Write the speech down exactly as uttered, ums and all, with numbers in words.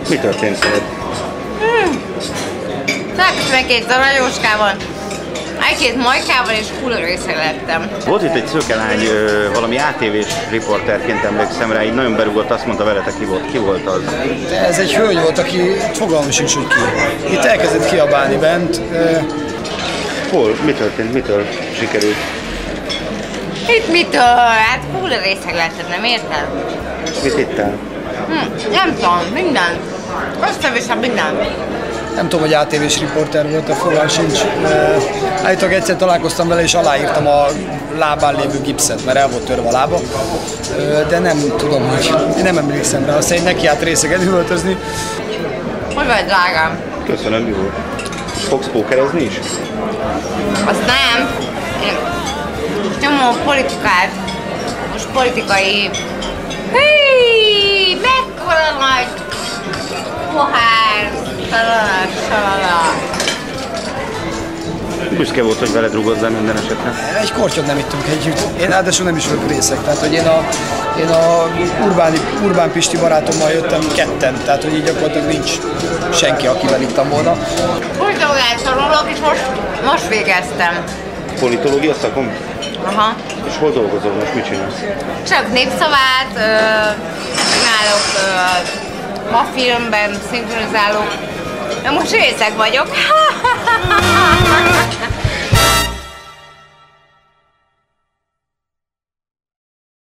Mi történt veled? Hmm. Találkoztam egy-két zavarjóskával, egy-két majkával és kulőrészre lettem. Volt itt egy szőke lány, valami á té vés riporterként emlékszem rá, így nagyon berúgott, azt mondta veletek, ki volt, ki volt az? Ez egy hölgy volt, aki fogalmam sincs, hogy ki. Itt elkezdett kiabálni bent. Hol? Mi történt? Mitől sikerült? Itt mitől? Hát kulőrészre lettem, nem érted? Mit hittál? Hm, nem tudom, minden. Össze-vissza minden. Nem tudom, hogy á té vés riporter volt, a fogalmam sincs. Állítólag egyszer találkoztam vele, és aláírtam a lábán lévő gipszet, mert el volt törve a lába. De nem tudom, hogy én nem emlékszem rá. Azt neki át részegen üvöltözni. Hogy vagy, drágám? Köszönöm, jó. És fogsz pókerezni is? Azt nem. Én nyomom a politikát. Most politikai... Hí, mekkora nagy pohár, salala, salala. Büszke volt, hogy veled rúgozzál minden esetre. Egy kortyot nem ittünk együtt. Én ráadásul nem is vagyok részek. Tehát, hogy én a, én a Urbáni, Urbán Pisti barátommal jöttem ketten. Tehát, hogy így gyakorlatilag nincs senki, akivel ittam volna. Politológiát tanulok, és most, most végeztem. Politológia szakon? Aha. És hol dolgozol most? Mit csinálsz? Csak népszavát, csinálok, ma filmben szinkronizálok. Most részeg vagyok.